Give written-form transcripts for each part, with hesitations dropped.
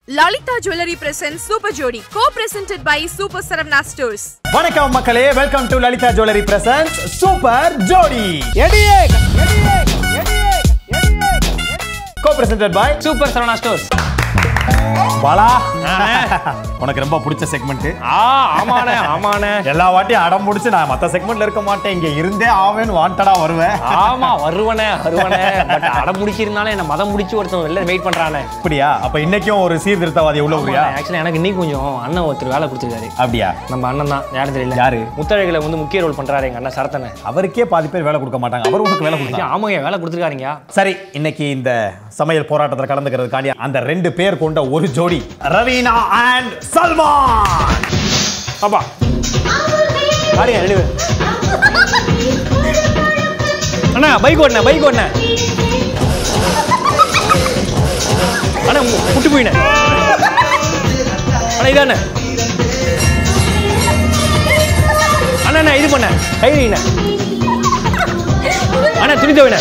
Lalita Jewellery presents Super Jodi, co-presented by Super Saravana Stores. வணக்கம் மக்களே, welcome to Lalitha jewellery presents super Jodi. co-presented by Super Saravana Stores. Bala, உனக்கு ரொம்ப பிடிச்ச segment. ஆமாண்ணே. எல்லா வாட்டியும் அடம் பிடிச்சு நான் மத்த செக்மெண்ட்ல இருக்க மாட்டேன், இங்க இருந்தே ஆவேன் வாண்டடா வருவேன். ஆமா வருவனே. பட் அடம் முடிச்சிருந்தாலும் என்ன மதம் முடிச்சு ஒருத்தன் வெளில வெயிட் பண்றானே. அப்படியா? அப்ப இன்னைக்கும் ஒரு சீர்திருத்தவாதி உள்ள ஊரியா? ஆக்சுவலி எனக்கு இன்னைக்கு கொஞ்சம் அண்ணன் ஒருத்தர் வேலை கொடுத்துருக்காரு. அப்படியா? நம்ம அண்ணன் தான், யாரும் தெரியல. யாரு? முத்தழகில வந்து முக்கிய ரோல் பண்றாரு எங்க அண்ணன் சரத்தனை. அவருக்கே பாதி பேர் வேலை கொடுக்க மாட்டாங்க, அவர் உங்களுக்கு வேலை கொடுத்தாங்க. ஆமாங்க, வேலை கொடுத்துருக்காருங்க. சரி, இன்னைக்கு இந்த சமையல் போராட்டத்தில் கலந்துக்கிறதுக்காண்டி அந்த ரெண்டு பேர் கொண்ட ஒரு ஜோடி, ரவீனா அண்ட் சல்மான். அப்பா பாருங்க ரெண்டு பேர். அண்ணா பைக் ஓடுன அண்ணா புட்டு போயின அண்ணா இதாண்ணே அண்ணா இது பண்ண கை நீண்ண அண்ணா துணி தவின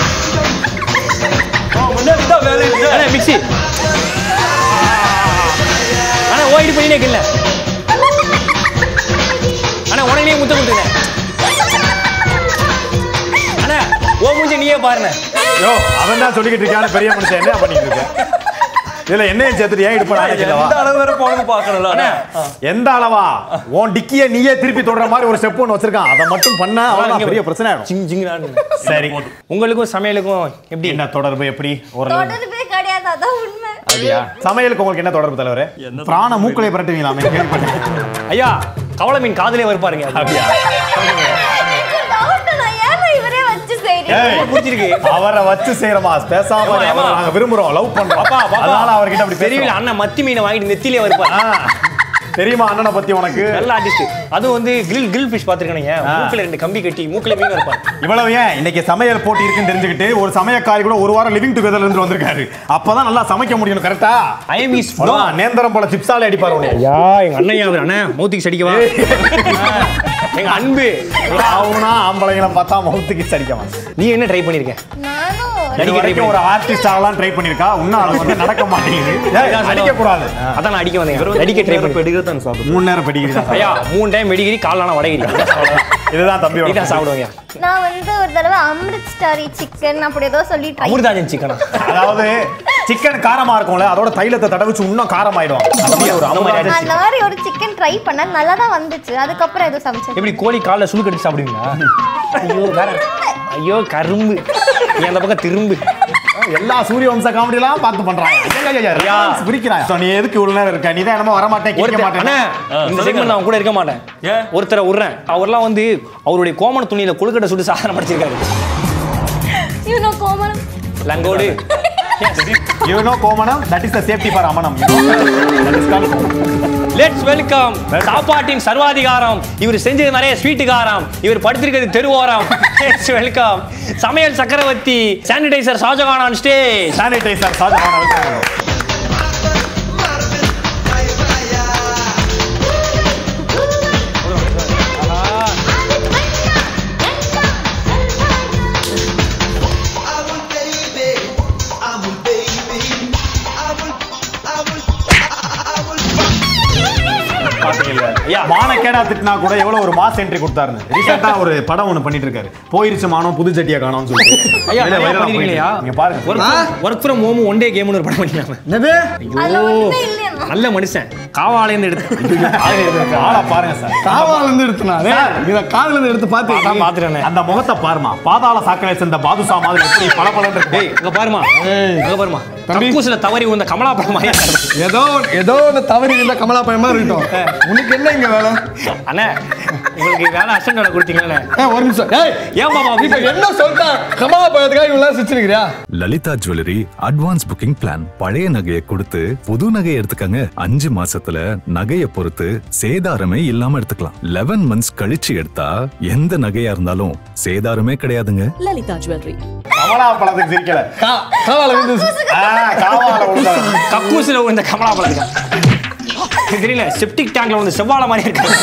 அண்ணா மிக்சி அண்ணா ஓயிட்டு பண்ணினே இல்ல அண்ணா உடனே முத்த கொடுத்துங்க அண்ணா ஓ மூஞ்ச நீயே பாருங்க. யோ, அவன் தான் சொல்லிக்கிட்டு இருக்கான பெரிய மனுஷன், என்ன பண்ணிட்டு இருக்க? இதுல என்னையும் சேர்த்துட்டு ஏன் இடுப்பா? எந்த அளவு வரை போனது பார்க்கணும்ல அண்ணா. எந்த அளவா? உன் டிக்கிய நீயே திருப்பி தொடற மாதிரி ஒரு ஸ்டெப் ஒன்று வச்சிருக்கான், அதை மட்டும் பண்ண அவன் பெரிய பிரச்சனை ஆயிடும். ஜிங் ஜிங். சரி, உங்களுக்கும் சமையலுக்கும் எப்படி என்ன தொடர்பு? எப்படி ஒரு தொடர்பே கிடையாது, அதான் உண்மை. அப்படியா? சமையலுக்கு உங்களுக்கு என்ன தொடர்பு தலைவரே? பிராண மூக்களை பரட்டுவீங்களாமே கேள்விப்பட்டேன். ஐயா கவலை மீன் காதலே வருப்பாருங்க. அப்படியா? அவரை வச்சு செய்யறமா? பேசாம நாங்க விரும்புறோம், லவ் பண்றோம். அதனால அவர்கிட்ட அப்படி தெரியல. அண்ணன் மத்தி மீனை வாங்கிட்டு நெத்திலே வருப்பாரு. தெரியுமா அண்ணனை பத்தி உனக்கு? நல்ல ஆர்டிஸ்ட். அதுவும் வந்து கிரில் ஃபிஷ் பாத்துருக்கீங்க, மூக்குல ரெண்டு கம்பி கட்டி மூக்குல மீன் இருப்பாரு. இவ்வளவு ஏன் இன்னைக்கு சமையல் போட்டி இருக்குன்னு தெரிஞ்சுக்கிட்டு ஒரு சமயக்காரி கூட ஒரு வாரம் லிவிங் டுகெதர்ல இருந்து வந்திருக்காரு. அப்பதான் நல்லா சமைக்க முடியும். கரெக்டா? ஐ எம் இஸ் நேந்திரம் போல சிப்ஸால அடிப்பாரு உன்னை. ஐயா எங்க அண்ணன் அவர் அண்ணன் மௌத்திக்கு அடிக்கவா? எங்க அன்பு அவனா ஆம்பளைங்களை பார்த்தா மௌத்திக்கு அடிக்கவா? நீ என்ன ட்ரை பண்ணிருக்க? நானும் ஒரு ஆர்டிஸ்ட் ஆகலாம் ட்ரை பண்ணிருக்கா, இன்னும் அது வந்து நடக்க மாட்டேங்குது. அடிக்க கூடாது, அதான் நான் அடிக்க வந்தேன். அடிக்க ட்ரை பண்ணி பெடிகிரி சாப்பிடு. 3 நேரம் பெடிகிரி ஐயா 3 டைம் பெடிகிரி, காலான வடகிரி. இதுதான் தம்பி இதான் சாப்பிடுவாங்க. நான் வந்து ஒரு தடவை அமிர்த் ஸ்டாரி சிக்கன் அப்படி ஏதோ சொல்லி ட்ரை. அமிர்தாஜன் சிக்கனா? அதாவது சிக்கன் காரமா இருக்கும்ல, அதோட தைலத்தை தடவிச்சு இன்னும் காரம் ஆயிடும். அந்த மாதிரி ஒரு சிக்கன் ட்ரை பண்ண நல்லா தான் வந்துச்சு. அதுக்கப்புறம் ஏதோ சமைச்சேன். எப்படி கோழி கால்ல சுளு கட்டி சாப்பிடுவீங்களா? ஐயோ வேற, ஐயோ கரும்பு அந்த பக்கம் திரும்பு. எல்லா சூரிய வம்ச காமெடி எல்லாம் பார்த்து பண்றாங்க. நீ எதுக்கு இவ்வளவு நேரம் இருக்க? நீ தான் என்னமோ வர மாட்டேன் கேட்க மாட்டேன். இந்த செக்மெண்ட் நான் கூட இருக்க மாட்டேன். ஒருத்தரை விடுறேன். அவர்லாம் வந்து அவருடைய கோமண துணியில கொழுக்கட்டை சுட்டு சாதனை படிச்சிருக்காரு. கோமணம் லங்கோடு. You know கோமணம், that is the safety for அமனம். லெட்ஸ் வெல்கம் சாப்பாட்டின் சர்வாதிகாரம். இவர் செஞ்சது நிறைய ஸ்வீட் காரம், இவர் படுத்திருக்கிறது தெருவோரம். லெட்ஸ் வெல்கம் சமையல் சக்கரவர்த்தி sanitizer Shahjahan on stage. Sanitizer Shahjahan. மானக்கேடா திட்டினா கூட எவ்வளவு ஒரு மாஸ் என்ட்ரி கொடுத்தாருன்னு ரீசெண்டா ஒரு படம் ஒண்ணு பண்ணிட்டு இருக்காரு. போயிருச்சு மானம் புது சட்டியா காணோம்னு சொல்லி. ஐயா நீங்க பாருங்க, work from home one day கேம்னு ஒரு படம் பண்ணிட்டாங்க. நல்ல மனுஷன் காவால இருந்து எடுத்து ஆளா பாருங்க சார். காவால இருந்து எடுத்துனாரு, இத கால்ல இருந்து எடுத்து பாத்துறேன். அந்த முகத்தை பாருமா, பாதாள சாக்கடை சேர்ந்த பாதுஷா மாதிரி எப்படி பளபளன்னு இருக்கு. டேய் அங்க பாருமா, அங்க பாருமா. கக்கூஸ்ல தவறி வந்த கமலா படம் மாதிரி. ஏதோ ஒரு தவறி இருந்த கமலா பையன் மாதிரி இருக்கட்டும். உனக்கு என்ன இங்க வேலை? அண்ணே உங்களுக்கு வேலை அசண்டோட கொடுத்தீங்களே. ஒரு நிமிஷம். ஏய் ஏன் பாபா இப்ப என்ன சொல்றா? கமலா பையத்துக்காக இவ்வளவு சிரிச்சிருக்கியா? Lalitha jewellery advance booking plan. பழைய நகையை கொடுத்து புது நகையை எடுத்துக்கங்க. 5 மாசத்துல நகையை பொறுத்து சேதாரமே இல்லாம எடுத்துக்கலாம். 11 மந்த்ஸ் கழிச்சு எடுத்தா எந்த நகையா இருந்தாலும் சேதாரமே கிடையாதுங்க. லலிதா ஜுவல்லரி. கமலா பழத்துக்கு சிரிக்கல, காவால இருந்து காவால உள்ள கக்கூஸ்ல விழுந்த கமலா பழத்துக்கு தெரியல. செப்டிக் டேங்க்ல வந்து செவ்வாழை மாதிரி இருக்காங்க.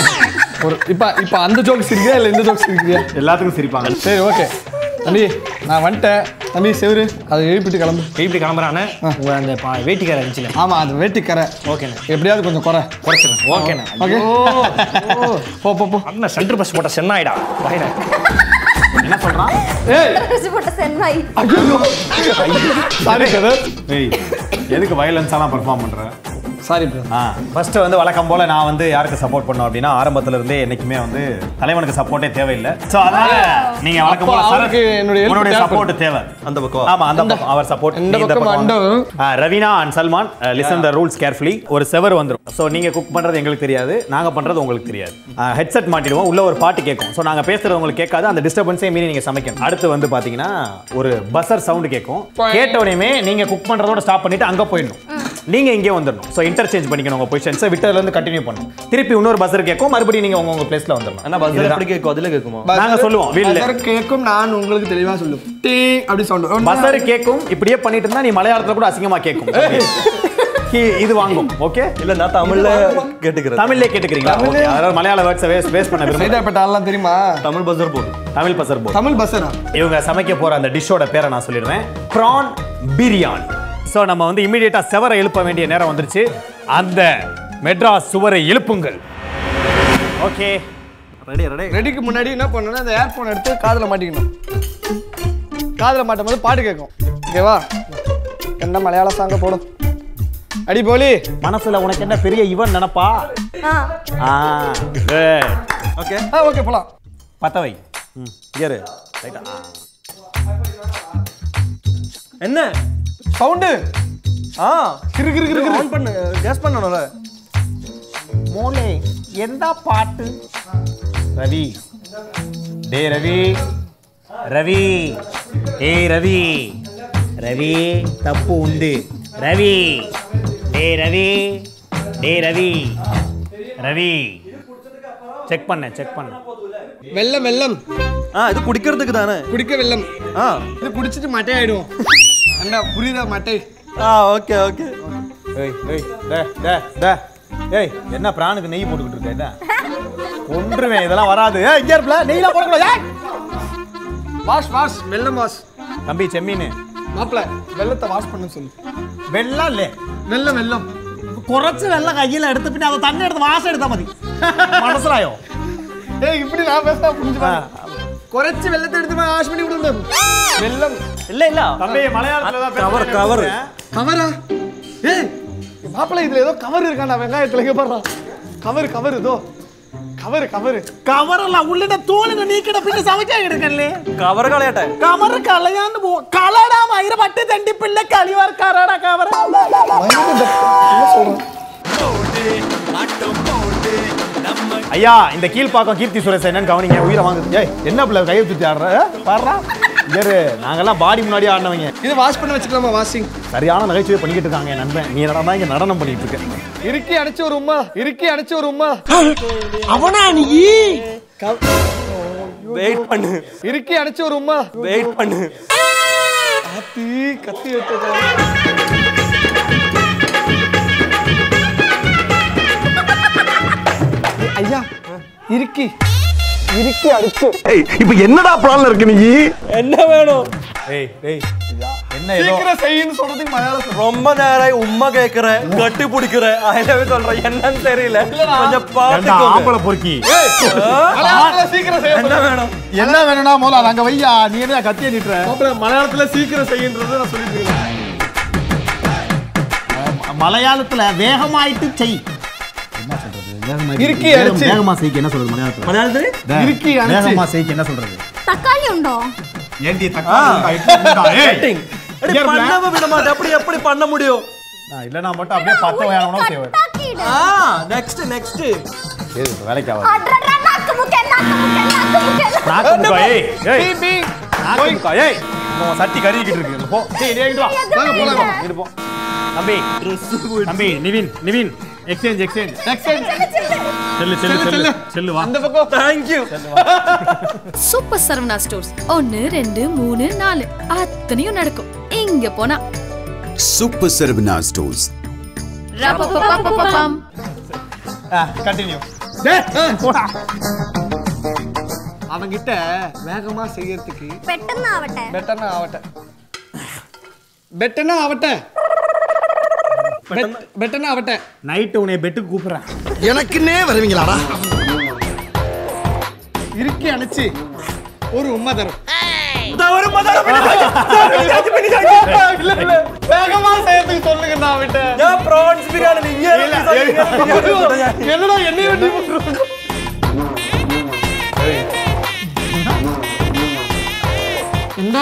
இப்ப அந்த ஜோக் சிரிக்கிறியா இல்ல இந்த ஜோக் சிரிக்கிறியா? எல்லாத்துக்கும் சிரிப்பாங்க. சரி ஓகே தம்பி, நான் வந்துட்டேன். தம்பி செவரு அதை எழுப்பிட்டு கிளம்பு. இப்படி கிளம்புறானே உங்க அந்த வேட்டிக்கார இருந்துச்சுல. ஆமா அது வேட்டிக்கரை. ஓகேண்ணே. எப்படியாவது கொஞ்சம் குறைச்சிடறேன். ஓகேண்ணே. ஓகே போ போ போ. அண்ணா சென்டர் பஸ் போட்ட சென்னாயிடா பாயினே. என்ன சொல்றான்? ட்ரெஸ் போட்ட சென்வாய். ஐயோ சாரி பிரதர். ஏய் எதுக்கு வயலன்ஸாலாம் பெர்ஃபார்ம் பண்ற? Sorry bro. ஃபர்ஸ்ட் வந்து வழக்கம் போல நான் வந்து யாருக்கு சப்போர்ட் பண்ணோம் அப்படின்னா ஆரம்பத்துல இருந்தே என்னைக்குமே வந்து தலைவனுக்கு சப்போர்ட்டே தேவையில்லை. சோ அதனால நீங்க வழக்கம் போல அவருக்கு என்னுடைய சப்போர்ட் தேவை. அந்த பக்கம். ஆமா அந்த பக்கம் அவர் சப்போர்ட். இந்த பக்கம் under. Raveena and Salman listen the rules carefully. ஒரு செவர் வந்துரும். சோ நீங்க குக் பண்றது எங்களுக்கு தெரியாது, நாங்க பண்றது உங்களுக்கு தெரியாது. ஹெட்செட் மாட்டிடுவோம், உள்ள ஒரு பாட்டு கேட்கும். சோ நாங்க பேசுறது உங்களுக்கு கேட்காது. அந்த டிஸ்டர்பன்ஸே மீறி நீங்க சமைக்கணும். அடுத்து வந்து பாத்தீங்கன்னா ஒரு பஸர் சவுண்ட் கேட்கும். கேட்ட உடனே நீங்க குக் பண்றதோட ஸ்டாப் பண்ணிட்டு அங்க போயிடணும். நீங்க இங்கே வந்துடணும். சோ இன்டர்சேஞ்ச் பண்ணிக்கணும் உங்க பொசிஷன்ஸை. விட்டதுல இருந்து கண்டினியூ பண்ணணும். திருப்பி இன்னொரு பஸர் கேட்கும், மறுபடியும் நீங்க உங்க பிளேஸ்ல வந்துடணும். அண்ணா பஸ்ஸர் எப்படி கேட்கும்? அதுல கேட்குமா? நாங்க சொல்லுவோம் வீல்ல பஸர் கேட்கும். நான் உங்களுக்கு தெளிவா சொல்லுவேன். டீ அப்படி சவுண்ட். பஸர் கேட்கும். இப்படியே பண்ணிட்டு இருந்தா நீ மலையாளத்துல கூட அசிங்கமா கேட்கும். இது வாங்கும். ஓகே இல்ல நான் தமிழ்ல கேட்டுக்கிறேன். தமிழ்ல கேட்டுக்கிறீங்களா? ஓகே. அதாவது மலையாள வேர்ட்ஸை வேஸ்ட் பண்ண விரும்பல. சைதாப்பேட்டை ஆளலாம் தெரியுமா? தமிழ் பஸ்ஸர் போடு. தமிழ் பஸர் போடு. தமிழ் பஸ்ஸரா? இவங்க சமைக்க போற அந்த டிஷ்ஷோட பேரை நான் சொல்லிடுறேன். ப்ரான் பிரியாணி. சோ நம்ம வந்து இமிடியேட்டா செவரை எழுப்ப வேண்டிய நேரம் வந்துருச்சு. அந்த மெட்ராஸ் சுவரை எழுப்புங்கள். ஓகே ரெடிக்கு முன்னாடி என்ன பண்ணணும்னா அந்த ஏர்போன் எடுத்து காதுல மாட்டிக்கணும். காதுல மாட்டும் போது பாட்டு கேட்கும். ஓகேவா? என்ன மலையாள சாங்க போடும். அடி போலி மனசுல உனக்கு என்ன பெரிய இவன் நினைப்பா? ஓகே ஓகே போலாம். பத்தவை இயரு ரைட்டா. என்ன சவுண்டு? கிறு கிறு கிறு ஆன் பண்ணு. கேஸ் பண்ணனும்ல. மோலே எந்த பாட்டு? ரவி டே ரவி ரவி ஏய் ரவி ரவி தப்பு உண்டு. ரவி டே ரவி டே ரவி ரவி செக் பண்ண. வெல்லம் வெல்லம். இது குடிக்கிறதுக்கு தானே. குடிக்க வெல்லம். இது குடிச்சிட்டு மட்டை ஆயிடும். அண்ணா புரியுதா மட்டை? Okay okay. ஏய் ஏய் டே டே டே ஏய் என்ன பிரானுக்கு நெய் போட்டுக்கிட்டு இருக்க? என்ன ஒன்றுமே இதெல்லாம் வராது. ஏய் இங்க இருப்பல நெய்லாம் போடக்கூடாது. ஏய் வாஷ் வாஷ் வெல்லம் வாஷ். தம்பி செம்மீன் மாப்ள வெல்லத்தை வாஷ் பண்ண சொல்லு. வெள்ளம் இல்ல வெல்லம் வெல்லம். കുറച്ച് വെള്ളം കയ്യിൽ എടുത്ത് പിന്നെ അത് തന്നെ എടുത്ത് വാസം എടുത്താൽ മതി. മനസ്സിലായോ? ஏய் இப்படி நான் பேசா புரிஞ்சுப்பா. കുറച്ച് வெல்லத்தை எடுத்து வாஷ் பண்ணி விடுங்க. வெல்லம் இல்ல இல்ல தம்பி மலையாளத்துல தான் கவர் கவர் கவரா? ஏய் மாப்ள இதுல ஏதோ கவர் இருக்காடா வெங்காயத்துல இங்க பாறா. கவர் கவர் இதோ. കവർ കവർ കവറല്ല ഉള്ളിന്റെ തോലിന് നീക്കിട പിന്നെ സമയ്ക്കാൻ എടുക്കല്ലേ കവർ കളയട്ടെ കവർ കളയാണ്ട് പോ കളടാ മയിര പട്ടി തെണ്ടിപ്പിള്ള കളിവർക്കാരാടാ കവർ ஐயா இந்த கீழ்பாக்கம் கீர்த்தி சுரேஷ் என்னன்னு கவனிங்க உயிரை வாங்குது. ஏய் என்ன பிள்ளை கையை சுத்தி ஆடுற பாடுறா இரு நாங்கெல்லாம் பாடி முன்னாடியே ஆடினவங்க. இது வாஷ் பண்ண வச்சுக்கலாமா? வாஷிங் சரியான நகைச்சுவை பண்ணிக்கிட்டு இருக்காங்க என் நண்பன். நீ என்னடா இங்க நடனம் பண்ணிட்டு இருக்க? இறுக்கி அடிச்சு ஒரு உம்மா இறுக்கி அடிச்சு ஒரு உம்மா. அவனா நீ வெயிட் பண்ணு. இறுக்கி அடிச்சு ஒரு உம்மா. வெயிட் பண்ணு. ஆத்தி கத்தி எடுத்தது. ஐயா இறுக்கி இறுக்கி அடிச்சு. ஏய் இப்போ என்னடா பிளான்ல இருக்கு நீ? என்ன வேணும்? ஏய் ஏய் என்ன ஏதோ சீக்கிரம் செய்யின்னு சொல்றதுக்கு மலையாளம் ரொம்ப நேரம் உம்மா கேக்குற கட்டி பிடிக்கிற ஐலவே சொல்றேன் என்னன்னு தெரியல கொஞ்சம் பாத்துக்கோ. ஆம்பளை பொறுக்கி மலையாளத்துல சீக்கிரம் செய்ய. என்ன வேணும்? என்ன வேணும்னா முதல்ல அங்க வையா நீ என்ன கத்திய நிட்டுற? மலையாளத்துல சீக்கிரம் செய்யின்றது நான் சொல்லிட்டு இருக்கேன். மலையாளத்துல வேகமாயிட்டு செய். என்ன சொல்றது? இறுக்கி அடிச்சு. வேகமா செய்க்கு என்ன சொல்றது மலையாளத்துல? இறுக்கி அடிச்சு. வேகமா செய்க்கு என்ன சொல்றது? தக்காளி உண்டோ? ஏண்டி தக்காளி ஏய் அடி பண்ணவே விட மாட்டே. அப்படி எப்படி பண்ண முடியும்? இல்லனா மட்டும் அப்படியே 10 வேணும்னா செய்வே. நெக்ஸ்ட் நெக்ஸ்ட் ஏய் வேலைக்கு ஆகாது. அடடா நாக்கு முக்கே. நாக்கு முக்கா. ஏய் ஏய் பீ நாக்கு முக்கா. ஏய் உன் சட்டி கறிக்கிட்டு இருக்கு. போ டேய் நீ இங்க வா. வாங்க போலாம். இங்க போ. தம்பி நிவின் எக்ஸ்சேஞ்ச் செல்லு வா. அந்த பக்கம். Thank you. Super Saravana stores 1 2 3 4 அத்தனையும் நடக்கும் இங்க போனா. Super Saravana stores. ரப்பப்பப்பப்பம். கண்டினியூ. டேய் போடா. அவங்கிட்ட வேகமா செய்யறதுக்கு பெட்டன்னா ஆவட்ட. பெட்டர்னா ஆவட்ட. பெட்டனா அவட்ட பெட்டனா அவட்ட நைட்டு உன்னை பெட்டுக்கு கூப்பிடுறேன். எனக்குன்னே வருவீங்களாடா? இறுக்கி அணைச்சு ஒரு உம்மா தரும். வேகமா செய்யறதுக்கு சொல்லுங்க. நான் விட்ட ப்ரான்ஸ் பிரியாணி நீங்க என்னடா என்னைய வெட்டி போட்டுருவாங்க. என்ன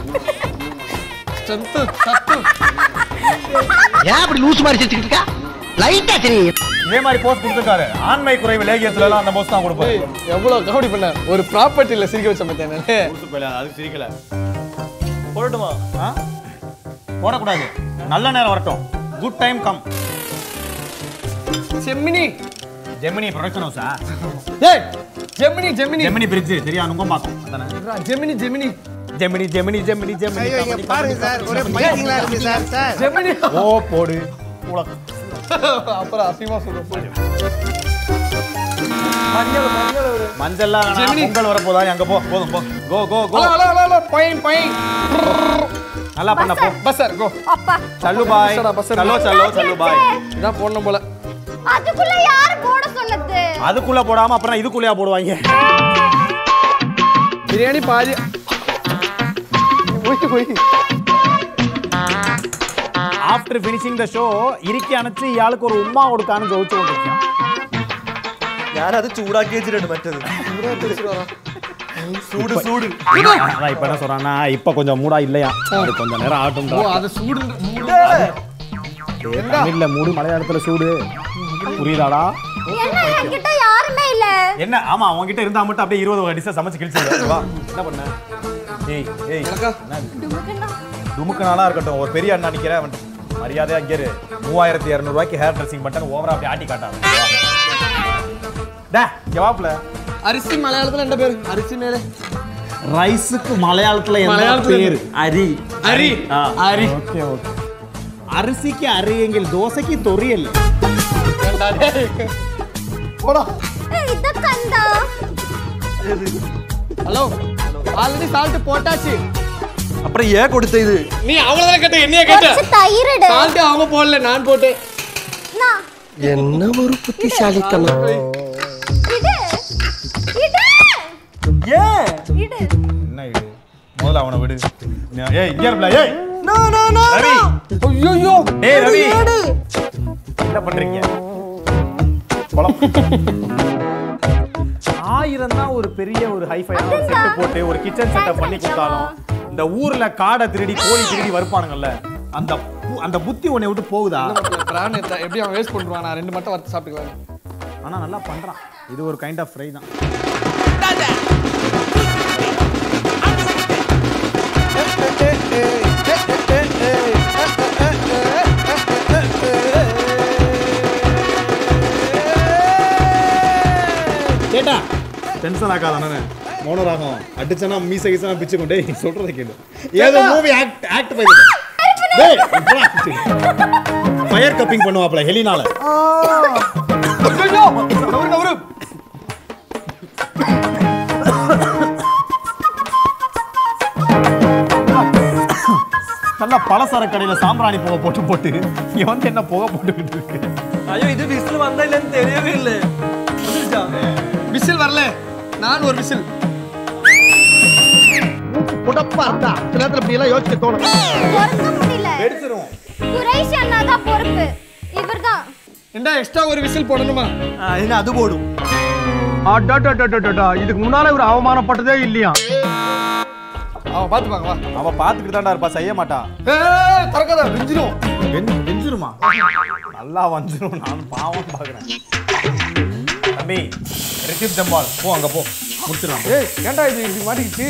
சத்து சத்து ஏன் அப்படி லூஸ் மாதிரி சிரிச்சுக்கிட்டு இருக்கா? லைட்டா தெரியும். இதே மாதிரி போஸ்ட் கொடுத்துருக்காரு. ஆண்மை குறைவு லேகியத்துல எல்லாம் அந்த போஸ்ட் தான் கொடுப்பாரு. எவ்வளவு கவனி பண்ண ஒரு ப்ராப்பர்ட்டில சிரிக்க வச்ச மத்தேனே. அது சிரிக்கல. போடட்டுமா? போடக்கூடாது. நல்ல நேரம் வரட்டும். Good time come. Gemini Gemini production ஹவுஸா? ஏய் ஜெமினி ஜெமினி ஜெமினி பிரிட்ஜ் தெரியா? நுங்க பாக்கும் அதானே? ஜெமினி ஜெமினி ஜெமினி ஜெமினி ஜெமினி ஜெமினி. ஐயோ இங்க பாருங்க சார், ஒரே பைத்தியங்களா இருக்கு சார். சார் ஜெமினி ஓ போடு உலகம். அப்புறம் அசிமா சொல்றேன். மஞ்சள்லாம் பொங்கல் வர போதா? அங்க போ. போதும் போ. Go go go. Hello hello hello point point. நல்லா பண்ண போ. Buzzer go. அப்பா சல்லு பாய். சல்லோ சல்லோ சல்லு பாய். இதான் போடணும் போல. அதுக்குள்ள யார் போட சொன்னது? அதுக்குள்ள போடாம அப்புறம் இதுக்குள்ளயா போடுவாங்க? பிரியாணி பாதி. போய் போய். ஆஃப்டர் ஃபினிஷிங் த ஷோ இறுக்கி அணைச்சு இயாளுக்கு ஒரு உம்மா கொடுக்கான்னு ஜோதிச்சு கொண்டிருக்கேன். யாராவது சூடாக்கி வச்சிருட்டு மற்றது சூடு சூடு. அதான் இப்ப என்ன சொல்றான்னா இப்ப கொஞ்சம் மூடா இல்லையா? அது கொஞ்சம் நேரம் ஆட்டும். ஓ அது சூடு தமிழ்ல மூடு, மலையாளத்துல சூடு. புரியுதாடா? என்ன என்கிட்ட யாருமே இல்ல. என்ன? ஆமா உன்கிட்ட இருந்தா மட்டும் அப்படியே 20 டிஷ் சமைச்சு கிழிச்சிரு. வா என்ன பண்ண? ஏய் ஏய் துமுக்கனாலா இருக்கட்டும். ஒரு பெரிய அண்ணா நிக்கிறேன். அவன் மரியாதையா இங்க இரு. 3200 ரூபாய்க்கு ஹேர் ட்ரெஸ்ஸிங் பண்ணிட்டு ஓவரா அப்படி ஆட்டி காட்டாங்க. டா ஜவாப்ல அரிசி மலையாளத்துல என்ன பேரு? அரிசி மேலே ரைஸுக்கு மலையாளத்துல என்ன பேரு? அரி அரி அரி. Okay okay. அரிசிக்கு அரியெങ്കിൽ தோசைக்கு தொரியல். போடா. இத கண்டா. ஹலோ ஆல்ரெடி சால்ட் போட்டாச்சு. அப்புறம் ஏன் கொடுத்த இது? நீ அவ்வளவுதான் கேட்ட, என்னைய கேட்ட. தயிரடு சால்ட் அவங்க போடல, நான் போட்டேன். நான் என்ன ஒரு புத்திசாலித்தனம். இது இது ஏன் இது என்ன இது? முதல்ல அவனை விடு. ஏய் இங்க இருப்ல. ஏய் நோ நோ நோ. ரவி. ஐயோ டேய் ரவி. என்ன பண்றீங்க? போலாம். 1000 தான் ஒரு பெரிய ஒரு ஹைஃபையான ஒரு செட் போட்டு ஒரு கிச்சன் செட்டப் பண்ணி கொடுத்தாலும் இந்த ஊர்ல காடை திருடி கோழி திருடி வருப்பானுங்கல்ல, அந்த புத்தி உன்னை விட்டு போகுதா? பிரான் எப்படி அவன் வேஸ்ட் பண்ணுவான்? நான் 2 மட்டும் வறுத்து சாப்பிட்டுக்குவேன். ஆனா நல்லா பண்றான். இது ஒரு கைண்ட் ஆஃப் ஃப்ரை தான். கேட்டா டென்ஷன் ஆகாதானே? மௌனராகம் அடிச்சனா மீச கீசனா பிச்சு கொண்டே சொல்றத கேளு. ஏதோ மூவி ஆக்ட் பண்ணிட்டு டேய் ஃபயர் கப்பிங் பண்ணுவாப்ல ஹெலினால. ஐயோ நவரு நவரு. நல்லா பலசர கடையில சாம்பிராணி புகை போட்டு போட்டு இங்க வந்து என்ன புகை போட்டுக்கிட்டு இருக்கு? ஐயோ இது விசில் வந்தா இல்லன்னு தெரியவே இல்ல. விசில் வரல, நான் ஒரு விசில். புடப்பா இருந்தா சில நேரத்துல இப்படி எல்லாம் யோசிக்க தோணும். பொறுக்க முடியல. வெடிச்சிரும். குறைஷ் அண்ணா தான் பொறுப்பு. இவர்தான். என்ன எக்ஸ்ட்ரா ஒரு விசில் போடணுமா? என்ன அது போடும். இதுக்கு முன்னால ஒரு அவமானப்பட்டதே இல்லையா? அவன் பாத்துப்பாங்க வா. அவ பாத்துக்கிட்டு தான்டா இருப்பா, செய்ய மாட்டா. ஏய் தரக்காத வெஞ்சிரும். வெஞ்சிருமா? நல்லா வந்துரும். நான் பாவம் பாக்குறேன். தம்பி ரிசீவ் தி பால். போ அங்க போ. முடிச்சிடலாம். ஏய் ஏன்டா இது இப்படி மாட்டிக்கிச்சு?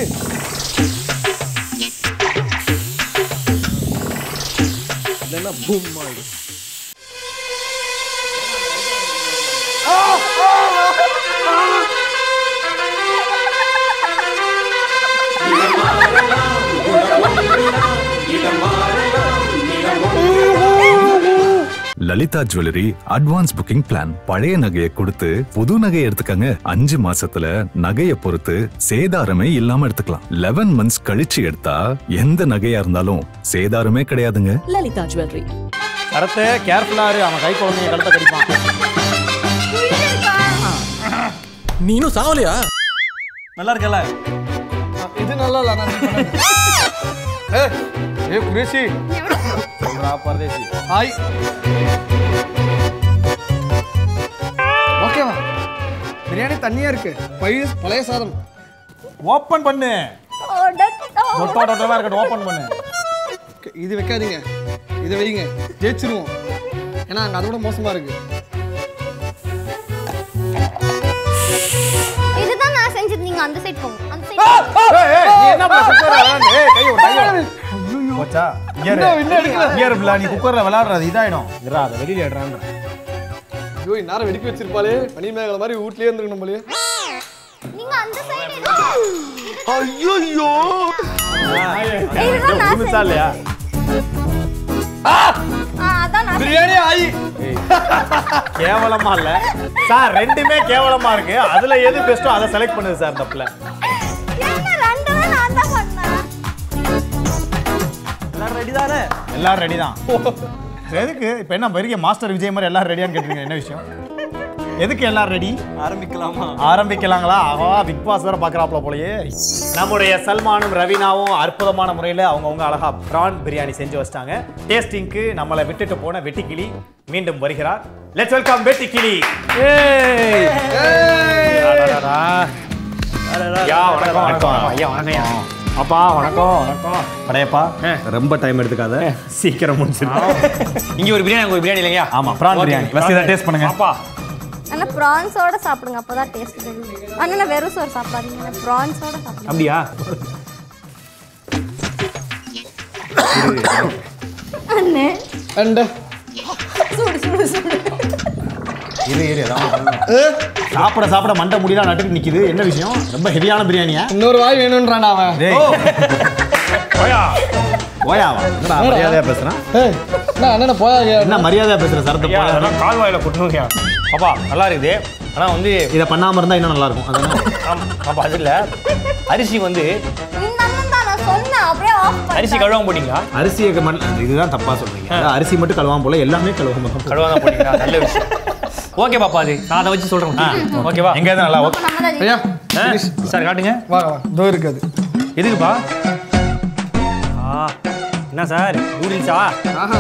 இதெல்லாம் பூம் மாதிரி. Lalitha jewellery advance booking plan. பழைய நகையை கொடுத்து புது நகையை எடுத்துக்கங்க. 5 மாசத்துல நகையை பொறுத்து சேதாரமே இல்லாம எடுத்துக்கலாம். 11 months கழிச்சு எடுத்தா எந்த நகையா இருந்தாலும் சேதாரமே கிடையாதுங்க. லலிதா ஜுவல்லரி. கரெக்ட், கேர்ஃபுல்லா இரு, அவன் கை குழந்தைய கழுத்தை கடிப்பான். நீனும் சாவலையா? நல்லா இருக்கல? இது நல்லா இல்ல. ஏ குரேஷி பரதேசி. ஹாய். ஓகேவா? பிரியாணி தண்ணியா இருக்கு. பழைய சாதம். ஓபன் பண்ணு. டொட்டா இருக்கட்டும், ஓபன் பண்ணு. இது வைக்காதீங்க, இதை வைங்க, ஜெயிச்சிருவோம். ஏன்னா அங்க அதோட மோசமா இருக்கு. இதுதான் நான் செஞ்சது. நீங்க அந்த சைடு போங்க. அந்த சைடு. நீ என்ன பண்ண குக்கர்ல விளையாடு? கை விடு. போச்சா? கியர் பிளா, நீ குக்கர்ல விளையாடுறது இதாயிடும். இறா, அத வெளியில ஏடுறாங்க. ஐயோ, இன்னார வெடிக்க வச்சிருப்பாளே. பனிமேகலை மாதிரி வீட்லயே இருந்திருக்கணும் போலயே. நீங்க அந்த சைடு. ஐயோ இதுதான் நான் மிஸ் ஆலையா? அதான் நான் பிரியாணி ஆயி. கேவலமா இல்ல சார், ரெண்டுமே கேவலமா இருக்கு. அதுல எது பெஸ்டோ அதை செலக்ட் பண்ணுது சார். தப்புல என்ன ரெண்டுமே நான் தான் பண்ணேன். எல்லாரும் ரெடி தானே? எல்லாரும் ரெடி தான். எதுக்கு இப்ப என்ன பெரிய மாஸ்டர் விஜய் மாதிரி எல்லாரும் ரெடியான்னு கேட்டீங்க? என்ன விஷயம்? எதுக்கு எல்லாரும் ரெடி? ஆரம்பிக்கலாமா? ஆரம்பிக்கலாங்களா? ஆவா, பிக் பாஸ் வேற பாக்குறாப்ல போலயே. நம்முடைய சல்மானும் ரவீனாவும் அற்புதமான முறையில் அவங்கவுங்க அழகா பிரான் பிரியாணி செஞ்சு வச்சிட்டாங்க. டேஸ்டிங்க்கு நம்மளை விட்டுட்டு போன வெட்டிக்கிளி மீண்டும் வருகிறார். லெட்ஸ் வெல்கம் வெட்டிக்கிளி. அப்பா வணக்கம். வணக்கம் படையப்பா. ரொம்ப டைம் எடுத்துக்காத, சீக்கிரம் முடிச்சிடும். இங்க ஒரு பிரியாணி, அங்க ஒரு பிரியாணி இல்லையா? ஆமா, பிரான் பிரியாணி. ஃபர்ஸ்ட் இத டேஸ்ட் பண்ணுங்க. அப்பா அண்ணா பிரான்ஸோட சாப்பிடுங்க, அப்பதான் டேஸ்ட் தெரியும். அண்ணா வெறும் சோறு சாப்பிடாதீங்க, பிரான்ஸோட சாப்பிடுங்க. அப்படியா? அண்ணே அண்ட சுடு சுடு சுடு. இரு சாப்பிட சாப்பிட மண்டை முடியல நட்டுக்கு நிக்குது. என்ன விஷயம்? ரொம்ப ஹெவியான பிரியாணியா? இன்னொரு வாய் வேணும்ன்றான் அவன். போயாவா? என்னடா மரியாதையா பேசுறான்? அண்ணன் போயா? என்ன மரியாதையா பேசுற சரத்து? அதெல்லாம் கால் வாயில கொட்டணுங்க. அப்பா நல்லா இருக்குது. ஆனா வந்து இதை பண்ணாம இருந்தா இன்னும் நல்லா இருக்கும். அதான் அப்பா அது இல்ல, அரிசி வந்து இந்த அண்ணன் தான் நான் சொன்னேன், அப்படியே ஆஃப் பண்ணு. அரிசி கழுவாம போட்டீங்களா? அரிசியை இதுதான் தப்பா சொல்றீங்க. அரிசி மட்டும் கழுவாம போல, எல்லாமே கழுவாம கழுவாம போட்டீங்களா? நல்ல விஷயம். ஓகே பாப்பா, அது நான் அதை வச்சு சொல்றேன். ஓகேவா? எங்க இருந்து நல்லா ஓகே. ஐயா சார் காட்டுங்க. வா வா, இதோ இருக்காது. எதுக்குப்பா? என்ன சார் நூடுல்ஸா? ஆஹா,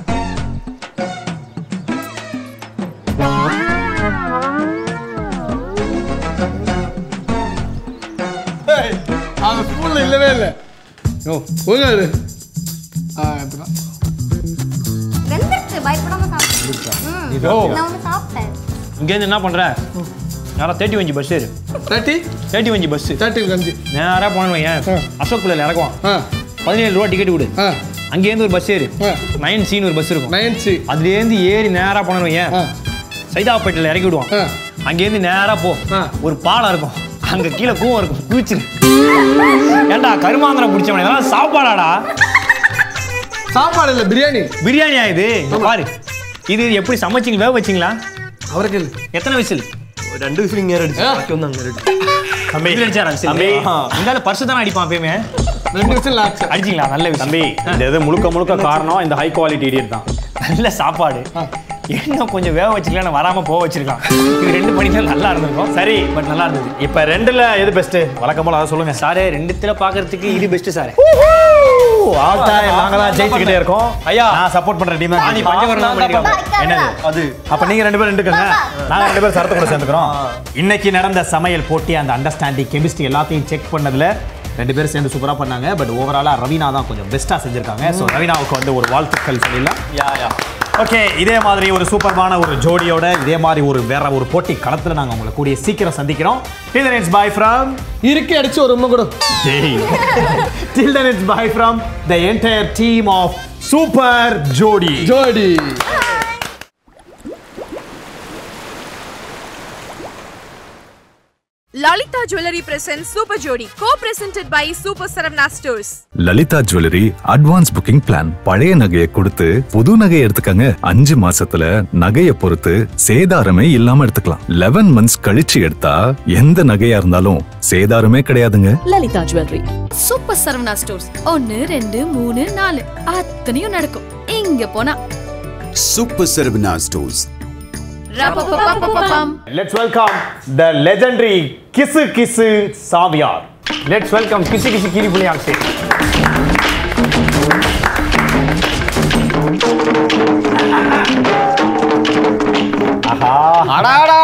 அந்த ஸ்பூன்ல இல்லவே இல்லை. போகாது. இப்பதான் வெந்துருச்சு, பயப்படாம சாப்பிடு. நான் ஒன்று சாப்பிட்டேன். இங்கேருந்து என்ன பண்ற? நேரா 30 பஸ் ஏறு. 30 பஸ் 30 நேராக போனேன். அசோக் பிள்ளைல இறக்குவான். 17 ரூபா டிக்கெட் கொடு. அங்கேருந்து ஒரு பஸ் ஏறு. 9C ஒரு பஸ் இருக்கும். 9C அதுலேருந்து ஏறி நேராக போனேன். சைதாப்பேட்டில் இறக்கி விடுவான். அங்கேருந்து நேராக போ, ஒரு பாலம் இருக்கும், அங்கே கீழே கூவம் இருக்கும், குளிச்சிரு. ஏன்டா கருமாந்திரம் பிடிச்சவன், இதெல்லாம் சாப்பாடாடா? சாப்பாடு இல்லை, பிரியாணி. பிரியாணியா இது? பாரு, இது எப்படி சமைச்சிங்க? வேக வச்சிங்களா? அவருக்கு எத்தனை விசில்? 2 விசில் இங்கே அடிச்சு வந்தாங்க. இந்த பர்சு தானே அடிப்பான் எப்பயுமே. 2 விசில் அடிச்சிங்களா? நல்ல விஷயம் தம்பி. இந்த இது முழுக்க காரணம் இந்த ஹை குவாலிட்டி இடியட் தான். நல்ல சாப்பாடு. என்ன கொஞ்சம் வேக வச்சிருக்கலாம், வராம போக வச்சிருக்கலாம். இது 2 மணிக்கு நல்லா இருந்திருக்கும். சரி, பட் நல்லா இருந்தது. இப்ப 2ல எது பெஸ்ட்? வழக்கம் போல அதை சொல்லுங்க சார். 2த்துல பாக்குறதுக்கு இது பெஸ்ட் சார். நாங்க தான் ஜெயிச்சுக்கிட்டே இருக்கோம். ஐயா, நான் சப்போர்ட் பண்ற டீம் நீ பஞ்சவரணம் பண்ணிருக்காங்க. என்னது அது? அப்ப நீங்க 2 பேரும் நின்னுக்கங்க, நாங்க 2 பேரும் சரத்து கூட சேர்ந்துக்கிறோம். இன்னைக்கு நடந்த சமையல் போட்டி, அந்த அண்டர்ஸ்டாண்டிங், கெமிஸ்ட்ரி எல்லாத்தையும் செக் பண்ணதுல 2 பேரும் சேர்ந்து சூப்பரா பண்ணாங்க. பட் ஓவராலா ரவீனா தான் கொஞ்சம் பெஸ்டா செஞ்சிருக்காங்க. ஸோ ரவீனாவுக்கு வந்து ஒரு வாழ்த்துக்கள் சொல்லிடலாம். ஓகே, இதே மாதிரி ஒரு சூப்பர்மான ஒரு ஜோடியோட இதே மாதிரி ஒரு வேற ஒரு போட்டி களத்துல நாங்க உங்களை கூடிய சீக்கிரம் சந்திக்கிறோம். Till then it's bye from இருக்கு அடிச்சு ஒரு உண்மை கூட. Till then it's bye from the entire team of Super Jodi. Lalita Jewelry presents Super Jodi, co-presented by Super Saravana Stores. Lalitha jewellery advance booking plan. பழைய நகையை கொடுத்து புது நகையை எடுத்துக்கங்க. 5 மாசத்துல நகையை பொறுத்து சேதாரமே இல்லாம எடுத்துக்கலாம். 11 months கழிச்சு எடுத்தா எந்த நகையா இருந்தாலும் சேதாரமே கிடையாதுங்க. Lalitha jewellery super Saravana stores 1 2 3 4 அத்தனையும் நடக்கும் இங்க போனா. Super Saravana Stores. Let's welcome the legendary Kissu Kissu Saviyar. Let's welcome Kissu Kissu Kiripuli on stage. ஆஹா அடாடா